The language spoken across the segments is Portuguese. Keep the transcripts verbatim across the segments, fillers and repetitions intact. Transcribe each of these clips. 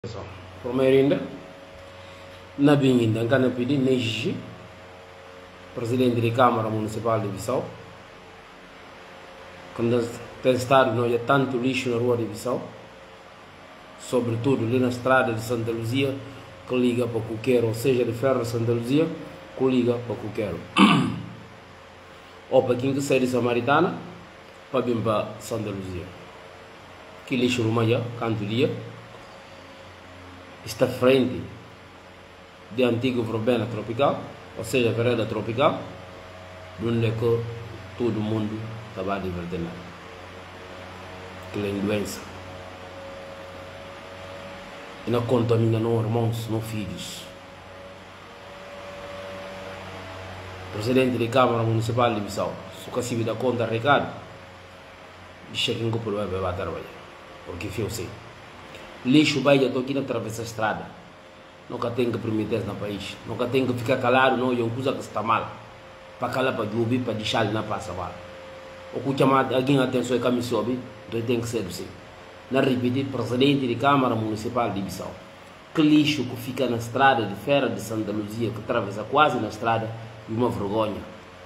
Primeiro ainda, na Binda, na Pidi, Neji, presidente da Câmara Municipal de Bissau, quando tem estado não há tanto lixo na rua de Bissau, sobretudo ali na estrada de Santa Luzia, que liga para Cuqueiro, ou seja, de Ferro de Santa Luzia, que liga para Cuqueiro. Ou para quem que sai de Samaritana, para vir para Santa Luzia. Que lixo no Maia, canto dia, está frente de antigo verbena tropical, ou seja, vereda tropical, onde é que todo mundo estava a divertir. Que é doença. E não contamina não irmãos, não filhos. Presidente da Câmara Municipal de Bissau, se o se dá conta, Ricardo, deixa que não vai trabalhar, porque eu sei. Lixo vai já aqui na travessa estrada. Nunca tem que permitir isso no país. Nunca tem que ficar calado, não, é uma coisa que está mal. Para calar, para ouvir, para deixar ele na passa mal. O que chama alguém a atenção é que me sobe, então tem que ser assim. Na repetir, presidente da Câmara Municipal de Bissau. Que lixo que fica na estrada de Ferro de Santa Luzia, que atravessa quase na estrada, é uma vergonha.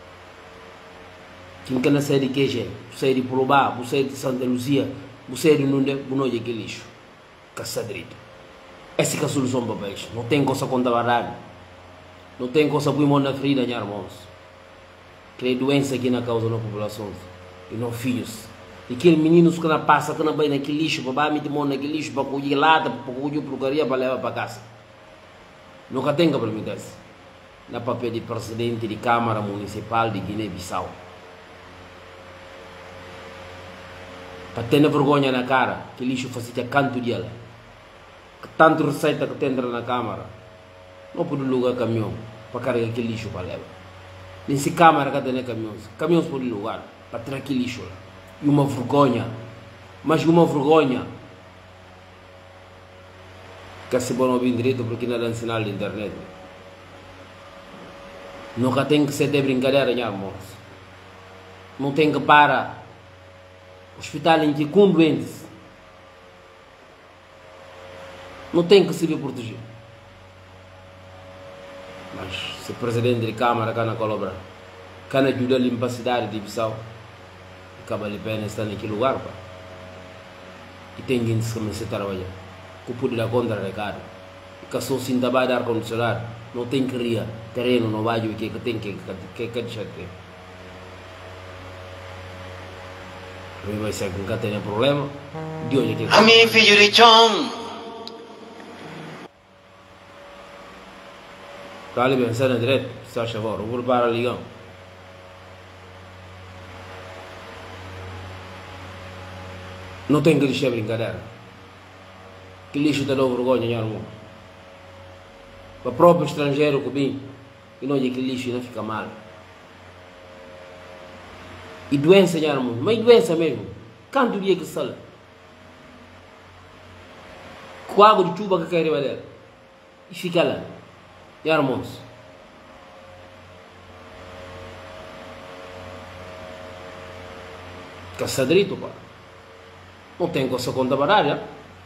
Quem quer sair de Q G, você de Purubá, você de Santa Luzia, você de Nunde, você de que lixo. Caçadrito. Essa é a solução para o país. Não tem coisa contra a verdade. Não tem coisa para ir na ferida, meus irmãos. Que doença aqui na causa da população. E não filhos. E aqueles meninos que não passam, que não vai naquele lixo, para meter mão naquele lixo, para colher lata, para colher porcaria, para levar para casa. Nunca tem que permitir isso. Na papel de presidente de Câmara Municipal de Guiné-Bissau. Para ter vergonha na cara, que lixo fazia canto dela. Que tanto receita que tem na Câmara. Não pode lugar caminhão para carregar aquele lixo para levar. Nesse Câmara que tem caminhões. Caminhões pode lugar para tirar aquele lixo lá. E uma vergonha. Mas uma vergonha. Que se bom ouvir direito porque não é sinal de internet. Nunca tem que ser de brincadeira, meus irmãos. Não tem que parar. Hospital em que com doentes não tem que se proteger. Mas se o presidente da Câmara quer colaborar, quer ajudar a limpar a cidade de Bissau, acaba de pena estar naquele lugar. Pá. E tem gente que começa a trabalhar. Que pode dar conta, Ricardo. Que só se ainda vai dar ar-condicionado, não tem que rir, terreno, não vai, que tem que deixar de ter. Vai ser que nunca tenha problema. De hoje aqui. A mim, filho de John. Está ali pensando direito, se acha agora. Eu vou para ali. Não tem que deixar brincadeira. Que lixo te dá vergonha, meu irmão. Para o próprio estrangeiro que vem, e não é que lixo não fica mal. E doença, meu irmão, mas doença mesmo. Canto dia que sala. Com água de chuva que cai riba dela. E fica lá. Meus irmãos. Caçadrito, pá. Não tem coisa contra baralha.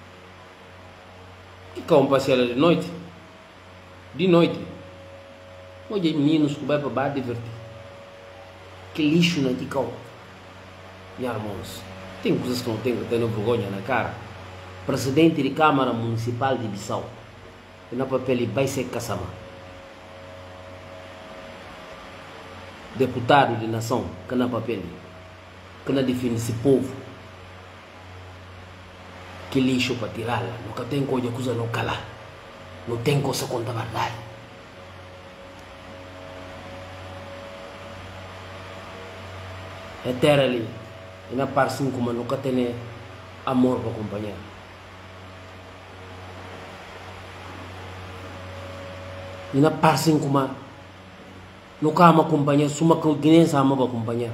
Que cão passear de noite. De noite. Olha, meninos que vai para bar divertir. Que lixo na ticão. Meus irmãos, tem coisas que não tem que ter vergonha na cara. Presidente de Câmara Municipal de Bissau. E na papel vai ser caçama. Deputado de nação, que na papel. Que na defende esse povo. Que lixo para tirá-la. Nunca tem coisa que não calar. Não tem coisa contra a verdade. É terra ali, e na parte cinco, mas nunca tem amor para acompanhar. E na parte cinco, mas nunca ama acompanhar, só uma criança ama para acompanhar.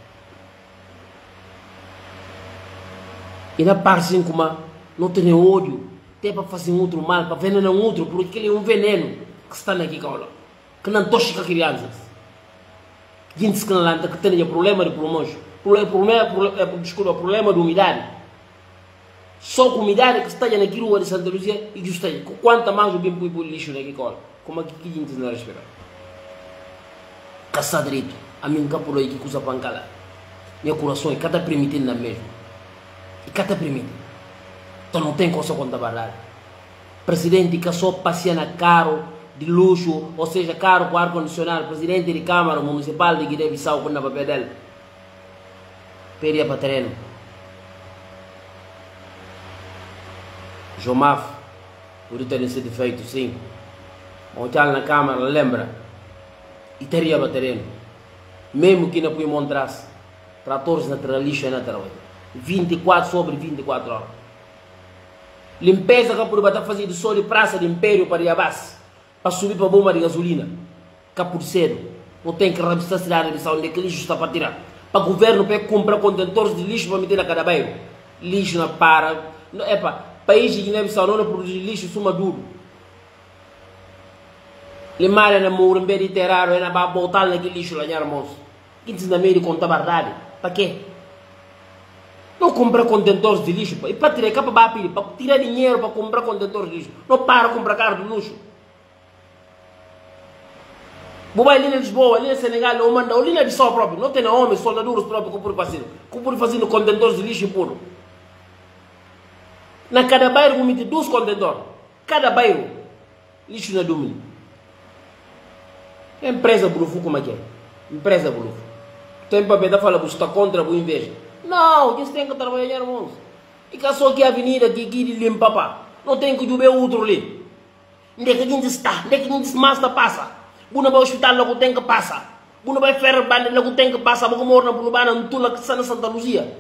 E na parte cinco, mas não tem ódio, tem para fazer um outro mal, para venenar um outro, porque ele é um veneno que está aqui, que não tocha crianças. Gente que não que tem problema de pulmões, problema, problema, desculpa, problema de umidade. Só comunidade que está na rua de Santa Luzia e justa quanto mais o bem põe por lixo na cola. Como aqui que gente não respira. Caça direito. A minha capula aí que usa pancala. Meu coração é cada permitindo na mesma. E cada permitindo. Então não tem coisa contra a verdade. Presidente que só passeia na carro de luxo, ou seja, carro com ar-condicionado, presidente de Câmara Municipal de Guiné-Bissau com na papel dele. Peria para terreno. Jomaf, por ter sido feito, sim. Ontem na Câmara, lembra? E teria para terreno. Mesmo que não põe montrasse, tratores na lixo na trabalho. vinte e quatro sobre vinte e quatro horas. Limpeza que por bater fazer de sol e praça de Império para ir abaixo. Para subir para a bomba de gasolina. Cá por cedo. Não tem que revistar a cidade de onde é que lixo está para tirar. Para o governo para comprar contentores de lixo para meter na cada bairro. Lixo na para. É para país de Guiné-Bissau não produzir lixo suma duro. Limar na mura, em vez de terrar, é na botar naquele lixo lá, moço. Que diz na meio de contar a verdade. Para quê? Não comprar contentores de lixo. E para tirar capa para tirar dinheiro para comprar contentores de lixo. Não para comprar carro de luxo. Boa ali na Lisboa, ali na Senegal, ou manda, ali na Bissau próprio. Não tem homens, soldadores próprios que por fazendo. Que por fazendo contentores de lixo puro. Na cada bairro, comete dois contentores. Cada bairro. Lixo na domínio. Empresa Bulufu, como é que é? Empresa Bulufu. Tem papel da fala que está contra a inveja. Não, eles têm que trabalhar, irmãos. E que só que a avenida que aqui limpa, pá. Não tem que jogar outro ali. Onde é que a gente está? Onde é que a gente masta passa? Buna vai ao hospital, logo tem que passar. Buna vai ferro, logo tem que passar. Vou morrer na Bulubana, no Tula, que está na Santa Luzia.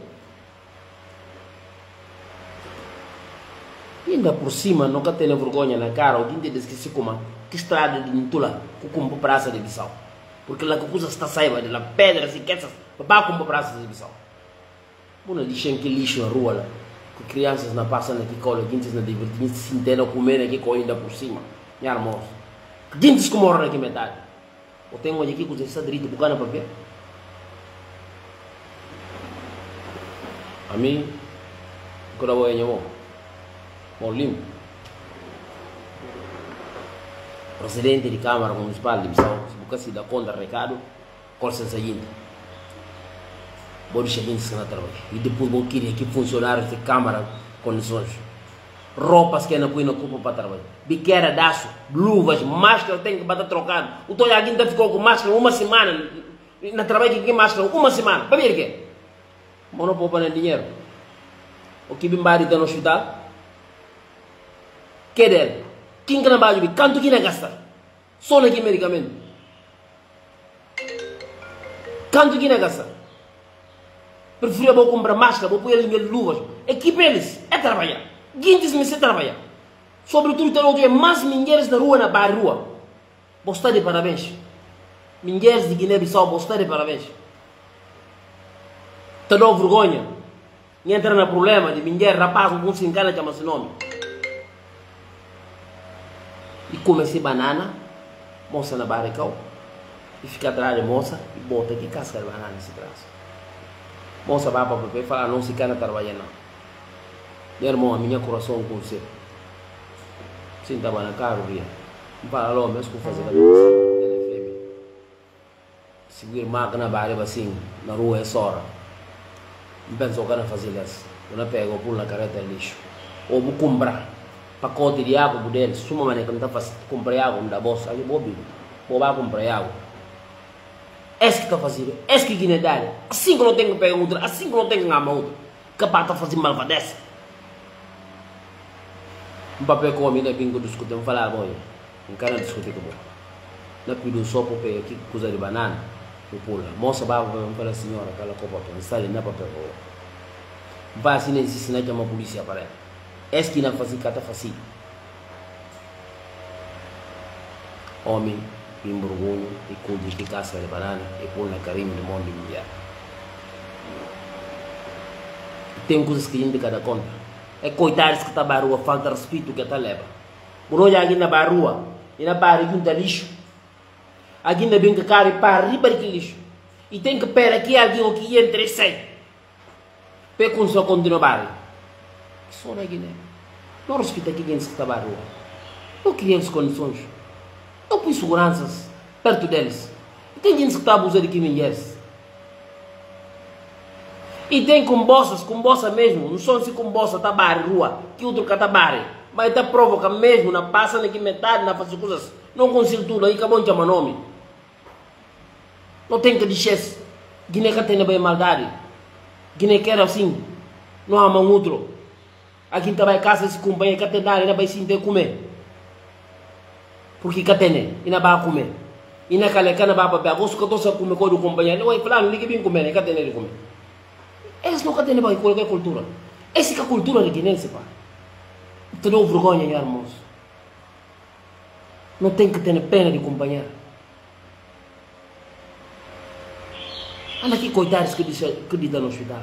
E ainda por cima, nunca tem vergonha na cara. Alguém te esqueci como que estrada de Ntula, que como praça de Bissau. Porque lá que coisa está saiba, de lá pedras e queças, para como praça de Bissau. Buna deixem que lixo na rua lá. Que crianças não passam aqui, cola, gente não divertem, se entendem comer aqui, com ainda por cima. Minha irmã. Gente que morrem aqui metade. Eu tenho aqui que você está direito, bucana para ver. A mim, que eu vou em meu Molim, presidente de Câmara Municipal de Bissau, se você se dá conta do recado, qual é o seguinte? Vou deixar a gente se trabalhar. E depois vou querer que funcionários de Câmara condições. Roupas que não põe na culpa para trabalhar. Biqueira, daço, luvas, máscara tem que bater trocado. O Tony ainda ficou com máscara uma semana. Na trabalho que tem máscara uma semana. Para ver o quê? Mas não poupa nem dinheiro. O que bimbari está no hospital? Que dele? Quem que não vai ajudar? Quanto que não gasta? Só naquele medicamento. Quanto que não gasta? Prefiro vou comprar máscara, vou pôr eles em luvas. Equipe eles, é trabalhar. Guintes me se trabalhar. Sobretudo tem outro, mais mulheres na rua, na barra rua. Vou estar de parabéns. Mulheres de Guiné-Bissau, vou estar de parabéns. Te dou vergonha. E entra no problema de mulher, rapaz, com se engana, chama-se nome. E comecei banana, moça na barra e fica atrás da moça e bota aqui casca de banana nesse braço. Moça vai para o papel e fala, não se cana trabalhando. Meu irmão, a minha coração com você. Sim, estava na cara, ria. Fala, alô, mesmo que eu fazer a minha se o irmão na barra assim, na rua é sora. Não penso que eu não fazer isso. Eu não pego, eu pulo na carreta de lixo. Ou vou comprar pacote de água por dentro. Suma maneira que não está fazendo comprar água, me dá bolsa. Aí eu vou beber. Vou lá comprar água. Esse que está fazendo, esse que Guiné dá. Assim que eu não tenho que pegar outra, assim que eu não tenho que amar outra. Capaz está fazendo malvadeza. Um papel com a minha bingo discutir, vamos falar, bom, não quero discutir com você. Não pediu só para pegar aqui coisa de banana, eu pulo. Moça, vai para a senhora, aquela copa, não está ali, não é papel. Vai assim, não existe, não é que uma polícia para ela. Esse que não fazia, que está fazendo. Homem, embrulho, e cuide de casca de banana, e pula na carinha do mundo de mulher. Tem coisas que a gente cada conta. É coitados que está na rua, falta de respeito que está leva. Por hoje aqui na rua, e na barra de lixo. Aqui na brinca cara e para riba de lixo. E tem que esperar aqui alguém que entra e sai. Para com só continuar. Só na Guiné. Não respeita aqui quem se estava à rua. Não cria as condições. Não põe seguranças perto deles. E tem gente que está a abusar de mulheres. E tem com bolsas, com bolsa mesmo. Não são assim com bolsa, está à rua. Que outro que está a mas está provoca mesmo, na passa, na que metade, na faz coisas. Não consigo tudo, aí acabou de chamar nome. Não tem que dizer. Guiné que tem bem maldade. Guiné quer assim. Não ama um outro. Aqui também casa se companhia que tem dar, ainda vai se comer. Porque que tem, ainda vai comer. E na caleca não vai para pegar. Gosto que eu estou a comer com o companheiro. Não vai falar, não liga bem comer, que tem de comer. Esse não que tem para qualquer cultura. Essa é a cultura de guinense, pá. Não tem vergonha, meu irmão. Não tem que ter pena de companheiro. Anda aqui, coitados que acreditam no hospital.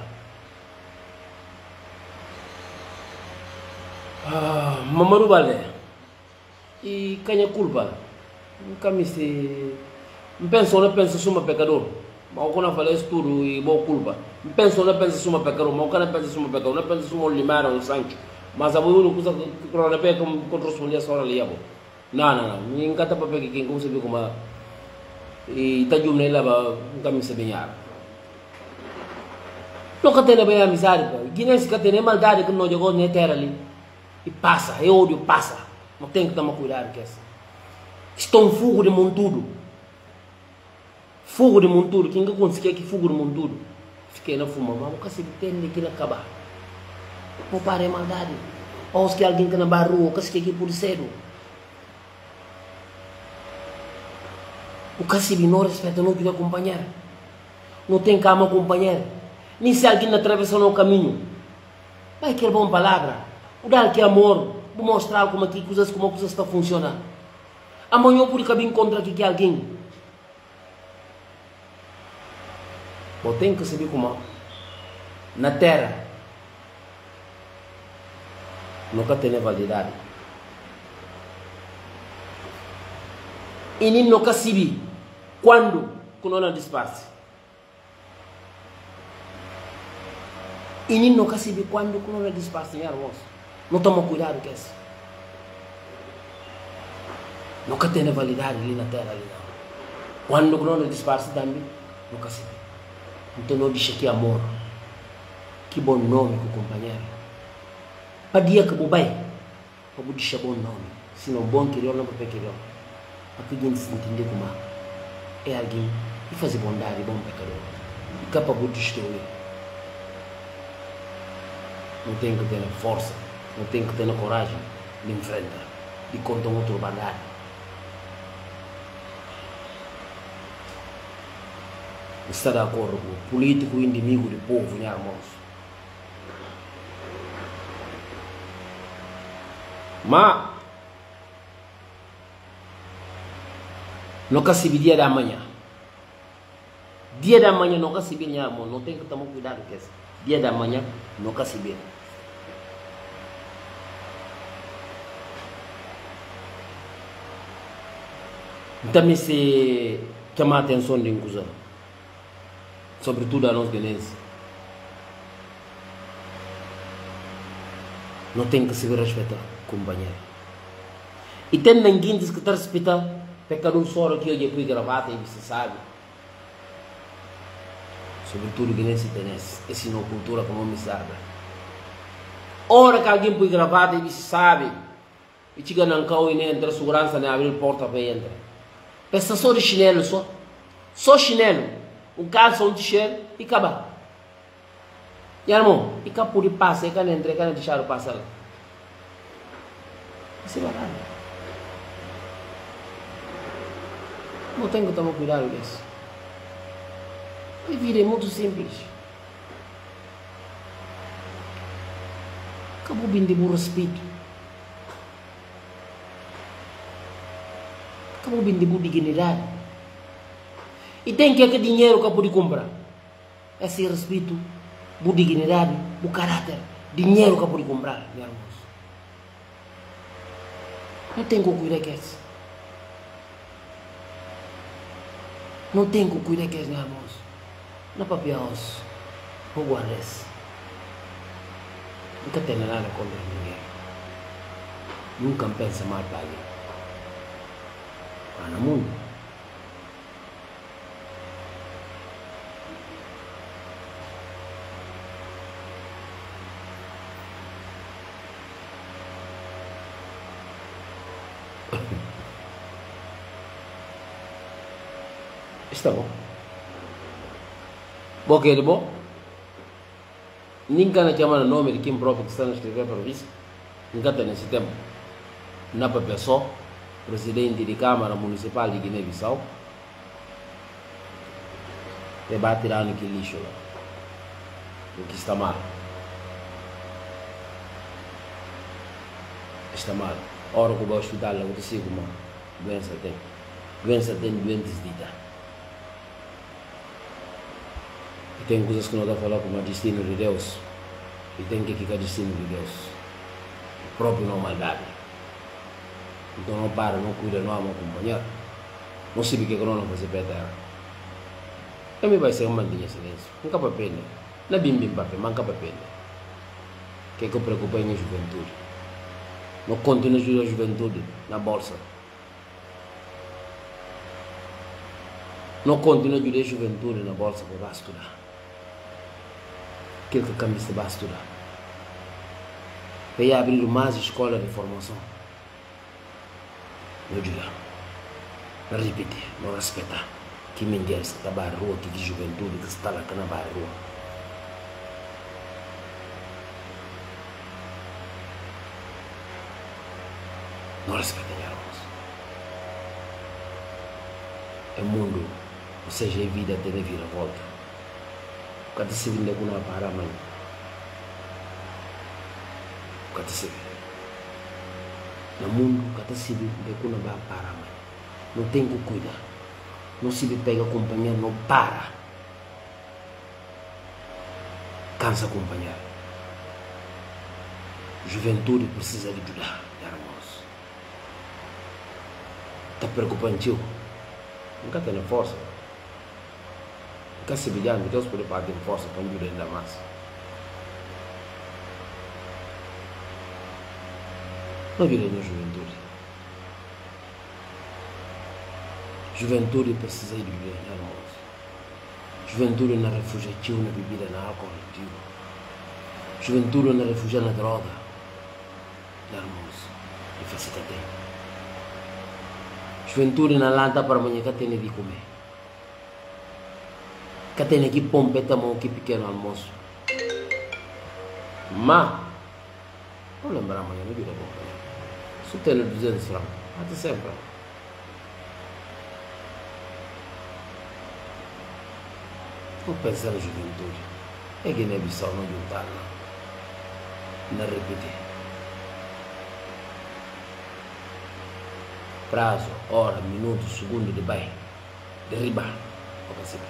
Ah, Mamaru Balé. E quem é culpa? Nunca me se. Não penso, não penso que sou um pecador. Mas quando eu falei isso tudo e boa culpa. Não penso, não penso que sou um pecador. Mas quando eu penso que sou um pecador, não penso que sou um limar ou um sangue. Mas a boa coisa que eu não penso como corresponde a sua ali. Não, não, não. Ninguém está para pegar quem consegue como. E está de um nele lá, nunca me se bem. Nunca tem bem amizade. Guiné-se que tem maldade que não jogou na terra ali. E passa, é ódio, passa. Não tem que tomar cuidado com isso. Estão fogo de montudo. Fogo de montudo. Quem que consegue que fogo de montudo? Fiquei na fuma, mas nunca se tem que acabar. Não para maldade. Ou se alguém que na barra, ou que se quer por cedo. O Cacibe não respeita, não quer acompanhar. Não tem cama acompanhar. Nem se alguém atravessa no caminho. Vai querer boa palavra. O dar que amor, vou mostrar como aqui coisas como coisas estão funcionando. Amanhã eu por que encontrar aqui que alguém. Eu tenho que saber como na terra nunca tem validade. E nem nunca sabe quando que não disfarce. E nem nunca sabe quando que não disfarce, meu irmão. Não toma cuidado com isso. Nunca tem validade ali na terra. Ali, não. Quando não disfarce também, nunca se vê. Então não deixa que amor. Que bom nome com o companheiro. Para dia que eu vai, eu vou deixar bom nome. Se não bom querido, não vai querer. Aqui a gente se entender como é alguém que faz bondade, bom pecador. E capaz de destruir. Não tem que ter força. Não tem que ter a coragem de enfrentar, de contar um outro bandar. Está de acordo com o político inimigo do povo, meus irmãos. Mas, nunca se vê dia da manhã. Dia da manhã nunca se vê, meus irmãos. Não tem que tomar cuidado com isso. Dia da manhã nunca se vê. Também se chamar a atenção de inclusão, sobretudo a nós guinenses. Não tem que se respeitar, companheiro. E tem ninguém que está respeitando, pecador só que hoje é gravata e você sabe. Sobretudo guinense tem esse, esse não cultura como me sabe. Ora que alguém põe gravata e você sabe, e chega na cão e nem entra segurança, nem abrir a porta para entrar. Pensa só de chinelo, só. Só chinelo. Um calção, um t-shirt e acaba. E irmão, e cá por passa, e cá não entra, e cá não deixar o passar. Isso é barato. Não tenho que tomar cuidado com isso. A vida é muito simples. Acabou bem de bom respeito. Acabou bem de boa dignidade. E tem que ter dinheiro que pode comprar. Esse respeito, boa dignidade, boa caráter. Dinheiro que pode comprar, meus irmãos. Não tem que cuidar com isso. Não tem que cuidar com isso, meus irmãos. Não é papel, não guarda isso. nunca tem nada contra ninguém. Nunca pensa mal para alguém. Mas no mundo, está bom. Bom, que é bom. Ninguém chama o nome de quem próprio que está a escrever para isso. Ninguém tem nesse tempo. Na pessoa, presidente de Câmara Municipal de Guiné-Bissau, te vai tirar no que lixo lá. O que está mal. Está mal. Ora que o hospital lá, eu te sigo, mano. Doença tem. Doença tem doentes de idade. E tem coisas que não dá para falar como o destino de Deus. E tem que ficar destino de Deus. O próprio não maldade. Então não para, não cuida, não ama acompanhar. Não sabe o que é que não fazer para a terra. Eu me vai ser uma mandinha silêncio. Nunca para pena. Não é bim bim papel, manca para pena. O que é que eu preocupo em juventude? Não continua a ajudar a juventude na bolsa. Não continua a ajudar a juventude na bolsa para estudar. Aquilo que camisa vai estudar. Para abrir mais escola de formação. Não ajudar. Não repetir, não respeitar. Que mendiga está na rua, que de juventude que está lá na rua. Não respeita, irmãos. É mundo, ou seja, é vida tem a vir a volta. Cada segundo é que não para amanhã. Cada segundo. No mundo, cada segundo é que não vai parar amanhã. Não tem que cuidar. Não se pega acompanhar, não para. Cansa acompanhar. Juventude precisa de ajudar, irmãos. Está preocupante, tio? Nunca tem força. Nunca se brilhando, Deus pode pagar de força para ajudar ainda mais. Não ajuda na juventude. Juventude precisa de viver, irmãos. Juventude não refugia na bebida, na álcool, tio. Juventude não refugia na droga, irmãos. E faceta tem. Juventude não lanta para amanhã que tem de comer. Que tem aqui pompeta mão que pequeno almoço. Mas, não lembrar amanhã, não vira companhia. Se tem duzentos francos, até sempre. Não pensar na juventude. É que Guiné-Bissau não juntar, não. Não repetir. Prazo, hora, minuto, segundo de bem. Derribar. Não perceber.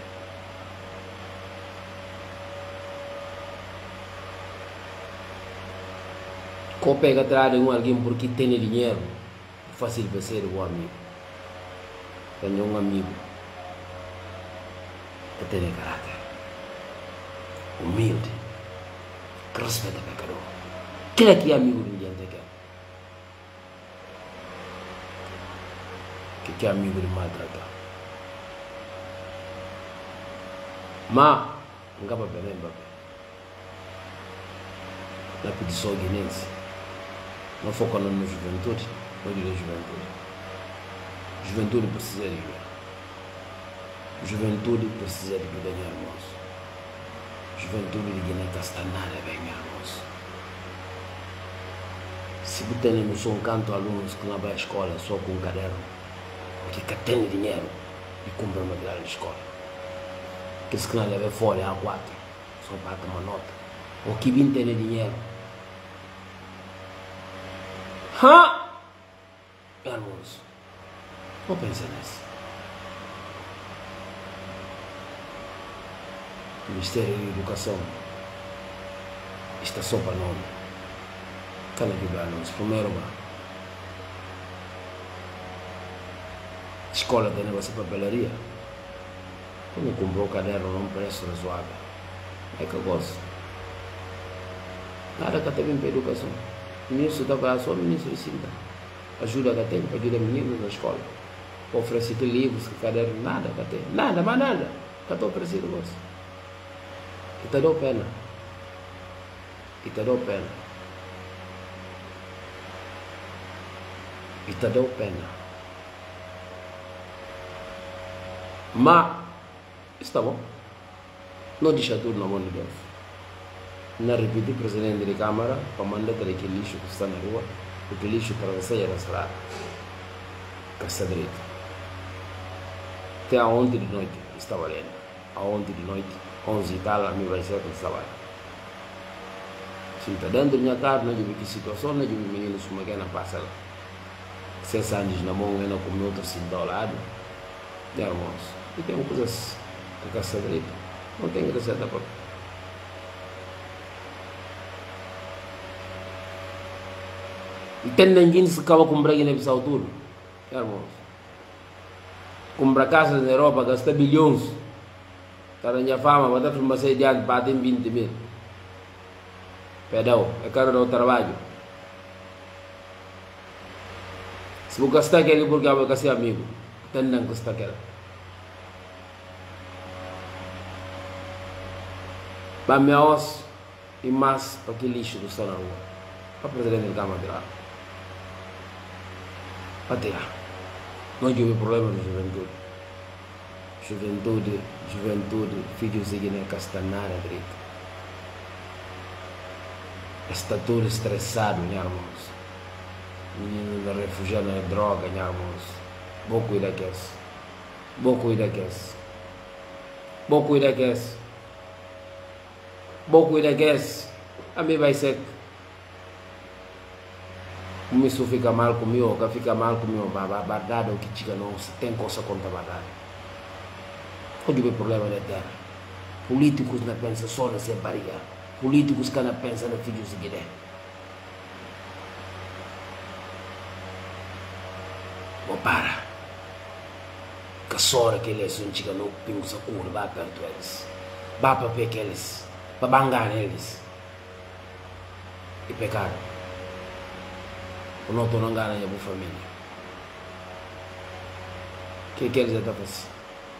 Quando pega atrás de um alguém porque tem dinheiro, é fácil de ser um amigo. Tenho um amigo que tem caráter, humilde, que respeita o pecador. Quem é que é amigo de ninguém? Que é amigo de maltratar? Mas, não dá para ver, não na petição guinense. Não foca na juventude, não diria juventude. Juventude precisa de vida. Juventude precisa de vida, irmãos. Juventude de Guiné está nada bem, irmãos. Se você tem noção canto alunos que não vai à escola só com um caderno, porque tem dinheiro e compra material de escola. Aqueles que não levam folha A quatro, só para tomar nota. O que vem tem dinheiro. Hã? Irmãos, não pense nisso. O Ministério da Educação está só para nome. Cada que vai, irmãos, primeiro vai. Escola tem negócio de papelaria. Quando comprou o caderno, não preço razoável. É que eu gosto. Nada que tem para educação. O ministro estava só o ministro de Sinta. Ajuda que tem para ajudar meninos na escola. Oferecer livros, cadernos, nada que tem. Nada, mas nada. Que estou oferecendo você. E te dou pena. E te dou pena. E te dou pena. Mas, está bom. Não deixa tudo na mão de Deus. Não repetir o presidente da Câmara para mandar aquele lixo que está na rua, porque lixo atravessar a estrada. Caça direita. Até ontem de noite estava lendo. Ontem de noite, onze e tal, a mim vai ser que estava lá. Se está dentro da minha casa, não tive que situação, não tive meninos como que não passa lá. Seis anos na mão, ainda com outro cinto ao lado. De irmãos. E tem coisas que caça direita. Não tem receita para. E tem ninguém que se acaba com braga na Bissau tudo. Irmãos. Compra casas na Europa, gasta bilhões. Está na minha fama, mas está uma sair de ano, batem vinte mil. Perdão, é caro do trabalho. Se você gastar aquele porque vai ser amigo, tem não gastar aquele. Para me os e mais para que lixo do está na rua. Para o presidente da Câmara de lá. Para tirar. Não tive problema na juventude. Juventude, juventude, filhos de Guiné Castanara direito. Está tudo estressado, minha irmãos. Menino refugiado na droga, minha irmãos. Vou cuidar disso. Vou cuidar disso. Vou cuidar disso. Vou cuidar disso. A mim vai ser. Como isso fica mal comigo, que fica mal comigo, a verdade é o que diga não, se tem coisa contra a verdade. Onde o problema da terra? Políticos não pensam só na sua barriga. Políticos que não pensam na filhos de Guiné. Ou para. Que só que eles não chegam no pingo sacuro, vai perto deles. Vai para pegar eles. Para bangar eles. E pecar. O não estou não ganhando a minha família. O que, que eles estão fazendo?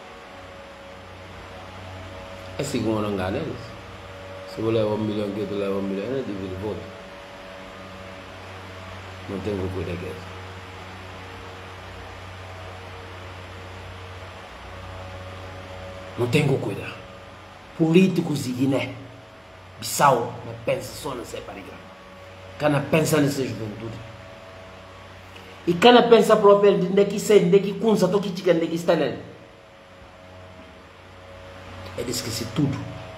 É segundo não ganha eles. Se eu levo um milhão, que eu levo um milhão, eu divido o voto. Não tenho que cuidar disso. Não tenho que cuidar. Políticos de Guiné, Bissau, não pensa só nessa barriga. Cana pensa nessa juventude. E cana pensa próprio de que sai, de que kunsa, de que chica, de que está nele. Ele esquece tudo.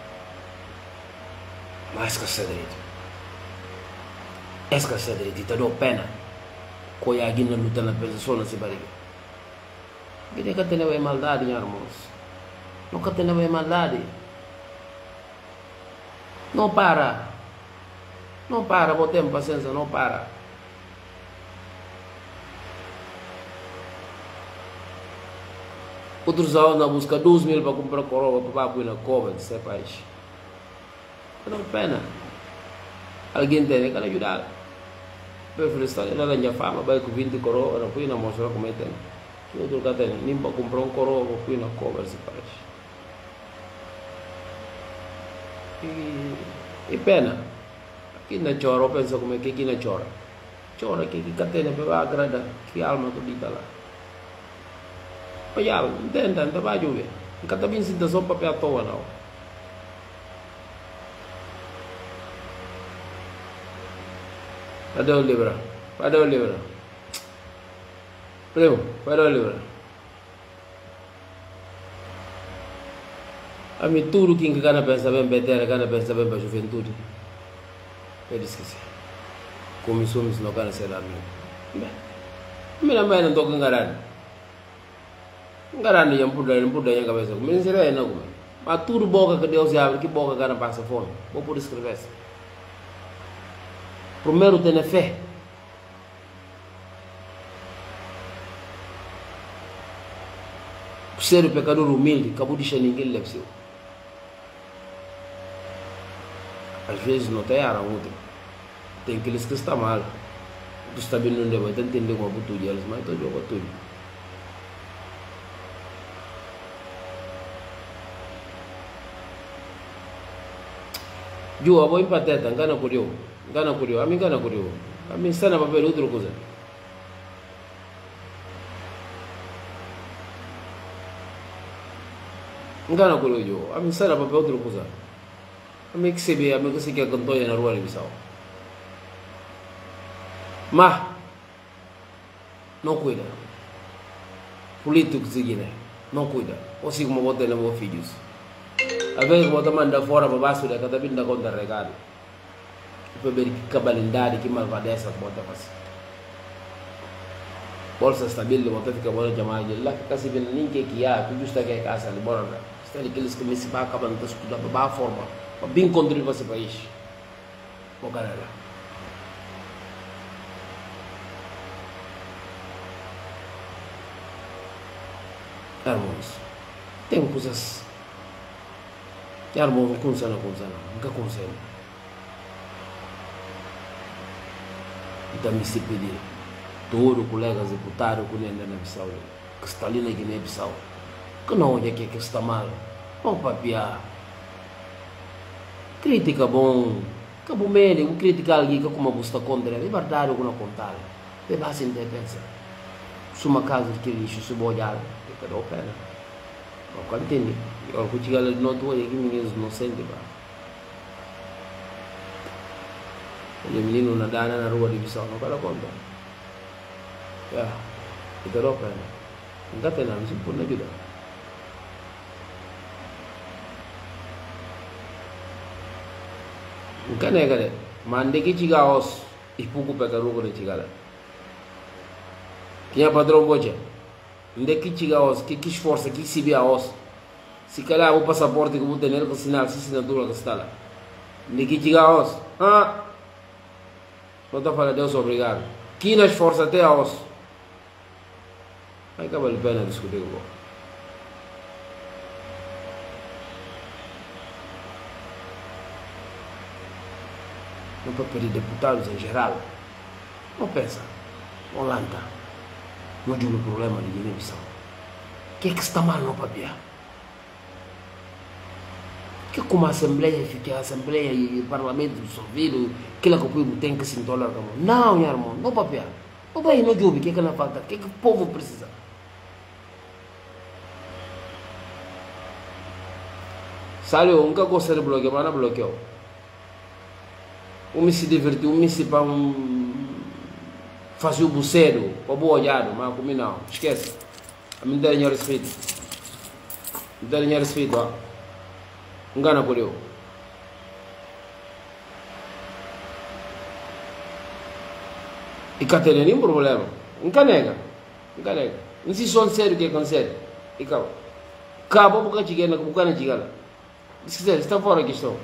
Mas esquece direito. Esquece direito. E te dou pena. Coi a Guiné luta na pensa só nessa barriga. Guiné que tem a maldade, minha irmãos. Nunca tem a maldade. Não para. Não para, vou ter paciência, não para. Outros anos busca dois mil para comprar coroa para pôr na cova de seu país. Não pena. Alguém tem que ajudar. Prefiro estar na minha fama, vai com vinte coroa, não põe na mostra como é que tem. Que outro que tem, nem para comprar um coroa para pôr na cova de seu país. E, e pena. Aqui na chora, pensa como é que aqui na chora. Chora que aqui catena para agradar, que alma tu dita lá. Olha, entenda, não vai chover. Nunca está bem sinta só papel à toa, não. Cadê o livro? Cadê o livro? Primo, cadê o livro? A mim tudo que cada pensa bem para cada pensa bem para a juventude. Eu esqueci. Começou a me ensinar a ser amigo. Bem, a minha mãe não estou com garante. Garante yang puder, yang puder yang cabeça. Mas será é não, mas tudo boca que Deus abre, que boca que não passa fome. Vou por escrever isso. Primeiro ter fé. Ser o pecador humilde, acabou de deixar ninguém leve seu. Às vezes não tem ara outro. tem aqueles que está mal. Tu está bem no debate, entender como tu diz, mas tu joga tudo. Jua vou empatar, engana curioso, engana curioso, a mim engana curioso, a mim está na papel outra coisa. Engana curioso, a mim está na papel outra coisa. A mim que se vê, a mim que se quer cantar na rua de Bissau. Mas não cuida. Político seguinte, não cuida. Ou se como botar na meus filhos. A vez que botar manda fora para baixo da cada vinda contra regado. Para ver que cabalindade, que malvadeza que bota para si. Bolsa estável, botar fica boa chamar de lá que casi vem ninguém que há, que justa que é casa de bora. Está ali aqueles que me se vai acabando de estudar para a forma, para bem contribuir para esse país. Bom galera. Irmãos, tem coisas que irmãos não conseguem, nunca conseguem. Então me se pedir, todos os colegas deputados que ainda na Bissau, que está ali na Guiné-Bissau, que não olha que está mal, não papiar. Crítica bom, que bom médico, criticar alguém que como você está contra, é verdade ou não contar, é base de pensar. Se uma casa que lixo, se vou olhar, que dá o pé, não entende. Eu vou chegar ali no outro olho, que meninos não sentem, o menino nadando na rua de Bissau, não dá conta. É, que dá o pé, não dá pena, não se pode ajudar. Não quer negar, mas onde que chega aos e pouco pega rua de chegar lá. Quem é padrão boja? Onde é que chega aos, que que esforça, que se vê aos? Se calhar o passaporte que vou ter com sinal, se assinatura que está lá. Onde que chega aos? Ah! Não está falando, Deus obrigado. Que não esforça até aos? Aí acaba a pena discutir com você. Não para pedir deputados em geral. Não pensa. Holanda. Não digo o problema de Guiné-Bissau. O que é que está mal no papel? Que como a Assembleia fica, a Assembleia e o Parlamento dissolvido, aquilo que o povo tem que se entolar. Não, meu irmão, não papel. Não vai no jogo, o que é que não falta? O que é que o povo precisa? Saiu, nunca gostei de bloquear, mas não bloqueou. Um me se divertiu, um me se para um... fazer o buceiro, para boa olhada, mas comigo não, esquece. A mim dá dinheiro respeito. Me dá dinheiro respeito, ó. Engana por eu. E cá tem nenhum problema. Nunca nega. Nunca nega. Não se são sério que é conselho. E acaba. Acabou porque cheguei na boca na chegada. Se quiser, está fora da questão.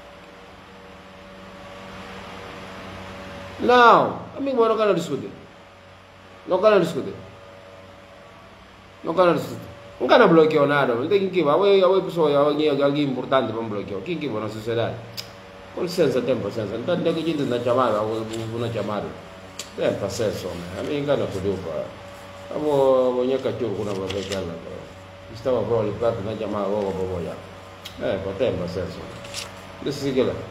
Não, amigo, não quero discutir. Não quero discutir. Não quero discutir. Não quero bloquear nada. Não tem que ir. Alguém pessoa, alguém, alguém importante para bloquear. Quem que vai na sociedade? Com licença, tem paciência. Então, tem que ir na chamada, ou na chamada. Tem paciência, homem. A mim, não podiu para. Eu vou, vou ir cachorro com uma pessoa. Estava para olhar para na chamada, vou para olhar. É, para ter paciência. Deixa eu seguir lá.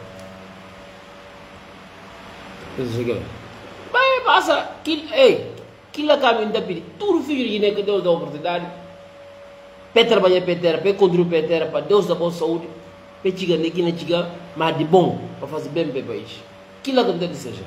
Vai, passa, ei, aquilo que a mim está pedindo, tudo filho de que Deus dá oportunidade, para trabalhar para terra, para contribuir para terra, para Deus dar boa saúde, para chegar aqui na chegar, mas de bom, para fazer bem para o país. Aquilo que deve seja.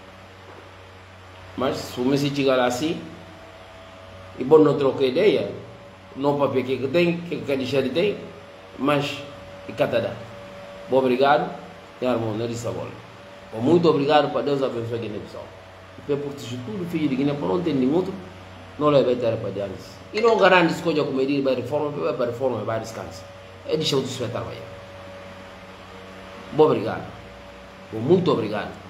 Mas se o se chegar assim, e bom não trocar ideia, não para que que tem, que quer deixar de ter, mas e catada. Bom, obrigado, e irmão, não disse a bola. Muito obrigado para Deus abençoe a Guiné-Bissau. Para proteger tudo filho de Guiné, para não ter nenhum outro, não leva terra para diante. E não garante escolha como ele vai reforma, vai reforma, vai descansar. É deixar o desfetar trabalhar. Bom, obrigado. Muito obrigado.